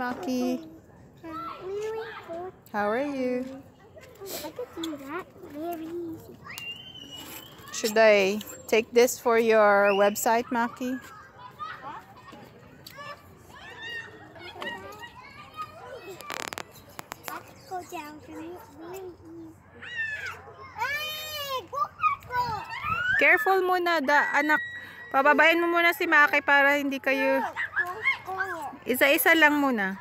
Maki. How are you? I could do that very easy. Should I take this for your website, Maki? Go down for me. Hey, go. Careful muna, anak. Pababain mo muna si Maki para hindi kayo... Isa-isa lang muna.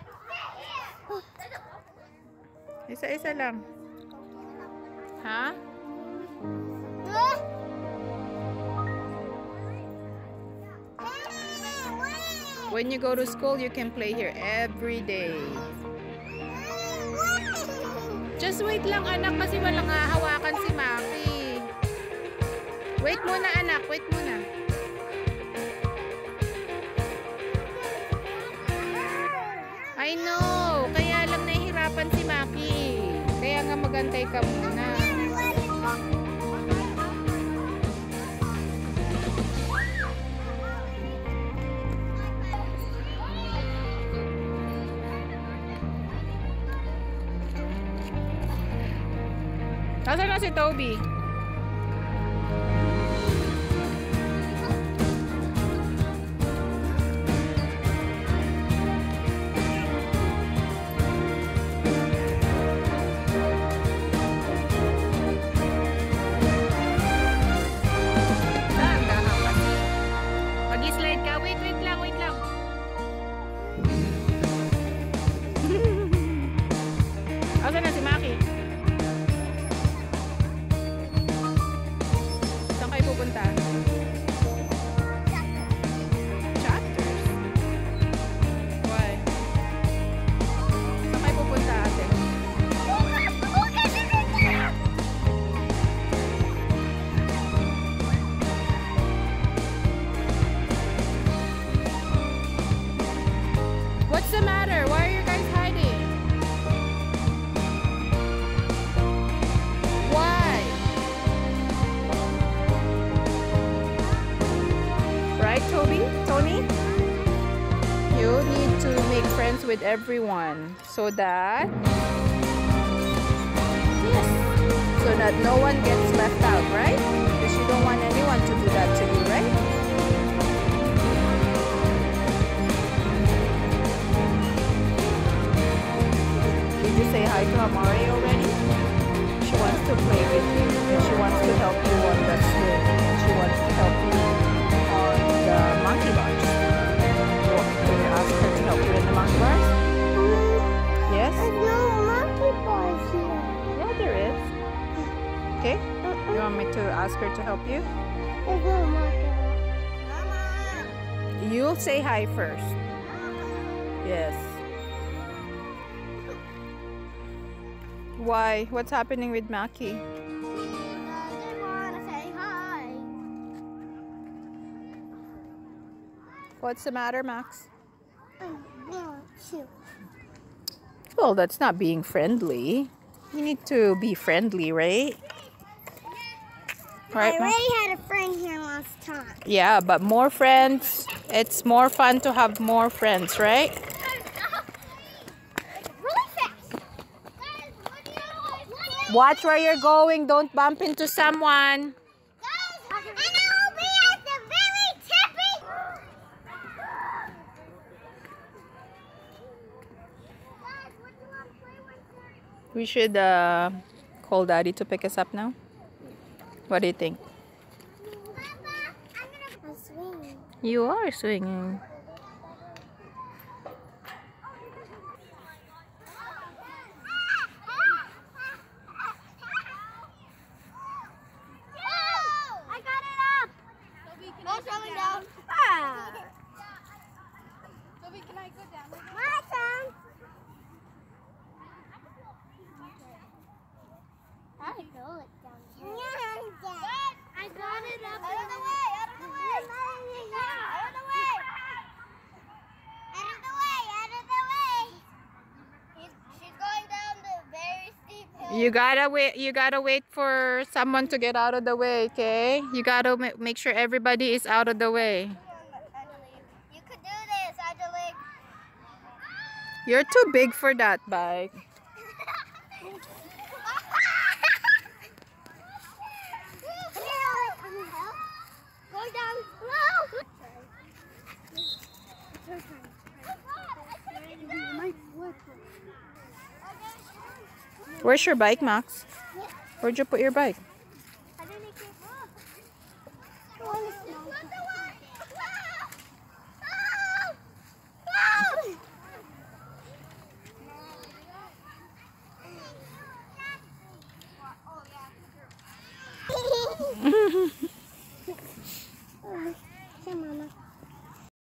Isa-isa lang. Ha? When you go to school, you can play here every day. Just wait lang, anak, kasi walang hahawakan si Maki. Wait muna, anak. Wait muna. I know. Kaya lang nahihirapan si Maki. Kaya nga magantay ka muna. Nasaan na si Toby? Mag-slide ka? Wait lang. Nasaan na si Maki? Saan kayo pupunta? Chapters? Why? Saan kayo pupunta, ate? What's the matter? Why are you guys hiding? Why? Right, Tony? You need to make friends with everyone so that no one gets left out, right? Because you don't want anyone to do that to you, right? Did you say hi to Amari already? She wants to play with you and she wants to help you on the swing. She wants to help you on the monkey bars. Can you ask her to help you in the monkey bars? Yes? There's no monkey bars here. Yeah, there is. Okay? You want me to ask her to help you? There's no monkey bars. You'll say hi first. Yes. Why? What's happening with Maki? I want to say hi. What's the matter, Max? I want to. Well, that's not being friendly. You need to be friendly, right? Right, I Max? already had a friend here last time. Yeah, but more friends. It's more fun to have more friends, right? Really fast. Watch where you're going. Don't bump into someone. And I will be at the very tippy. Guys, what do you want to play with? We should call Daddy to pick us up now. What do you think? Papa, I'm swing. You are swinging. I got it up. No, coming down. Toby, can I go down? My turn. I know it down here. I got it up. Out of the way! Out of the way! Out of the way! Out of the way! Out of the way! She's going down the very steep hill. You gotta wait for someone to get out of the way, okay? You gotta make sure everybody is out of the way. You could do this, Angelique. You're too big for that bike. Go down. Where's your bike, Max? Where'd you put your bike? Oh, yeah.